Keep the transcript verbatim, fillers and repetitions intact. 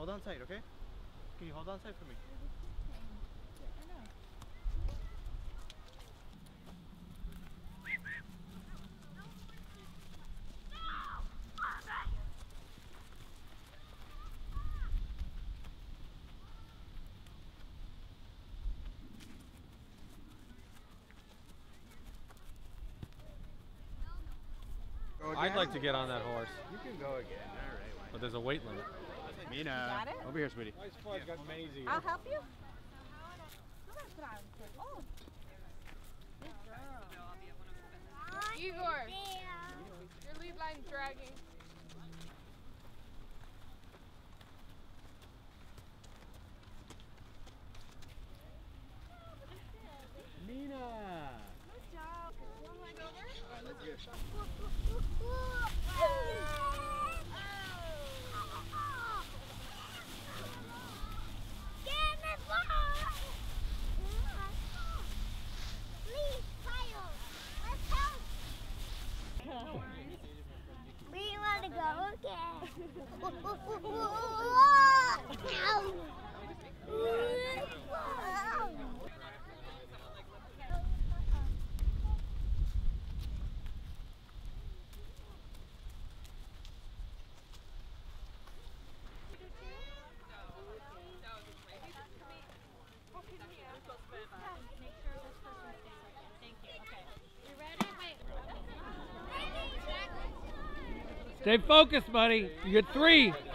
hold on tight, okay? Can you hold on tight for me? I'd like to get on that horse. You can go again. All right. But there's a weight limit. Mina, got it? over here, sweetie. Nice fun. Got Maisie. I'll help you. Oh. Igor, your lead line's dragging. Mina. Good job. One leg over. All right, let's go. We want to go again. Stay focused, buddy. You get three.